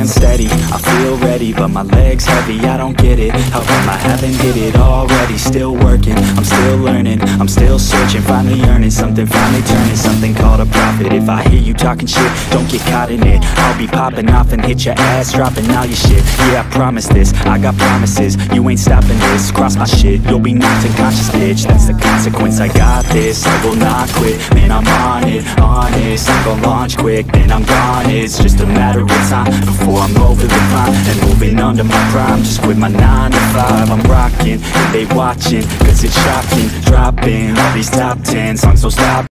going steady, I feel ready, but my legs heavy, I don't get it. How come I haven't hit it already? Still working, I'm still learning, I'm still searching, finally earning something, finally turning something called a profit. If I hear you talking shit, don't get caught in it. I'll be popping off and hit your ass, dropping all your shit. Yeah, I promise this, I got promises, you ain't stopping this. Cross my shit, you'll be knocked unconscious, bitch. That's the consequence, I got this, I will not quit. Man, I'm on it, honest, I'm gon' launch quick, then I'm gone. It's just a matter of time before I'm over the line and moving under my prime. Just quit my 9 to 5, I'm rocking, and they watching, cause it's shocking. Dropping all these top 10 songs, so stop